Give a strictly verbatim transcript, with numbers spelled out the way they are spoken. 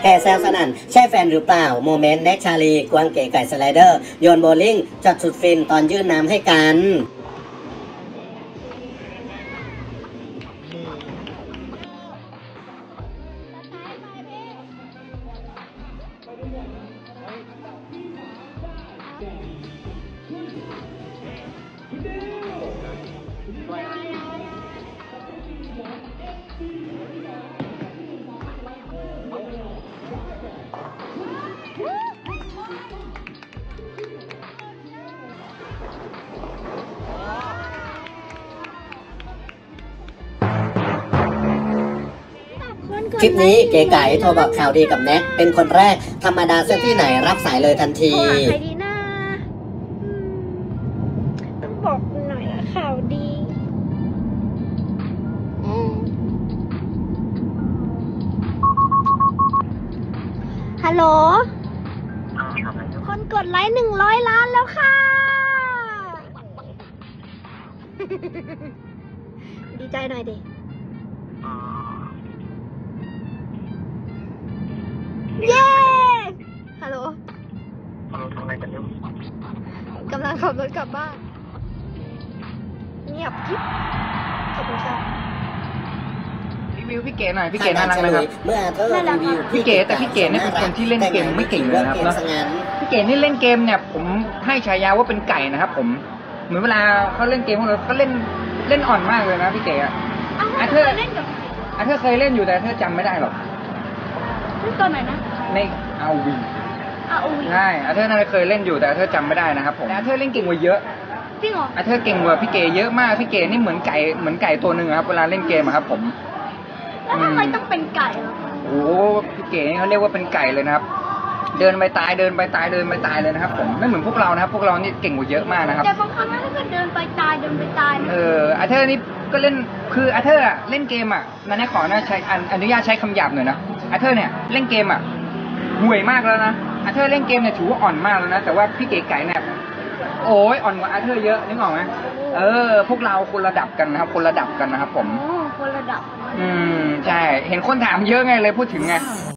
แห่แซวสนั่นใช่แฟนหรือเปล่าโมเมนต์แน็กชาลีกวางเก๋ไก่สไลเดอร์โยนโบลิ่งจัดสุดฟินตอนยื่นน้ำให้กันคลิปนี้เก๋ไก่โทรบอกข่าวดีกับแน็กเป็นคนแรกธรรมดาเส้นที่ไหนรับสายเลยทันทีใครดีนะต้องบอกหน่อยละข่าวดีฮัลโหลคนกดไลค์หนึ่งร้อยล้านแล้วค่ะดีใจหน่อยดิเย้ฮัลโหลฮัลโหลทำอะไรกันอยู่กำลังขับรถกลับบ้านเงียบกิ๊บขอบคุณค่ะรีวิวพี่เก๋หน่อยพี่เก๋น่ารักไหมครับเมื่อเธอรีวิวพี่เก๋แต่พี่เก๋เนี่ยเป็นคนที่เล่นเกมไม่เก่งเลยนะครับเนาะพี่เก๋นี่เล่นเกมเนี่ยผมให้ฉายาว่าเป็นไก่นะครับผมเหมือนเวลาเขาเล่นเกมของเราเขาเล่นเล่นอ่อนมากเลยนะพี่เก๋อะอาเธอเล่นกับอาเธอเคยเล่นอยู่แต่เธอจำไม่ได้หรอกเล่นตัวไหนนะในอาวีอาวีใช่อาเธอน่าจะเคยเล่นอยู่แต่อาเธอจำไม่ได้นะครับผมแต่อาเธอเล่นเก่งกว่าเยอะจริงเหรออาเธอเก่งกว่าพี่เก๋เยอะมากพี่เก๋นี่เหมือนไก่เหมือนไก่ตัวหนึ่งครับเวลาเล่นเกมครับผมแล้วทำไมต้องเป็นไก่อ่ะโอ้พี่เก๋เขาเรียกว่าเป็นไก่เลยนะครับเดินไปตายเดินไปตายเดินไปตายเลยนะครับผมไม่เหมือนพวกเรานะครับพวกเรานี่เก่งกว่าเยอะมากนะครับแต่บางครั้งถ้าเกิดเดินไปตายเดินไปตายเอออาเธอนี่ก็เล่นคืออาเธอเล่นเกมอ่ะนั่นขอนะใช้อนุญาตใช้คำหยาบหน่อยนะอาเธอเนี่ยเล่นเกมอ่ะห่วยมากแล้วนะอาเธอเล่นเกมเนี่ยถือว่าอ่อนมากแล้วนะแต่ว่าพี่เก๋ไก่เนี่ยโอ้ยอ่อนกว่าอาเธอเยอะนึกออกไหมเออพวกเราคนระดับกันนะครับคนระดับกันนะครับผมคนระดับอืมใช่เห็นคนถามเยอะไงเลยพูดถึงไง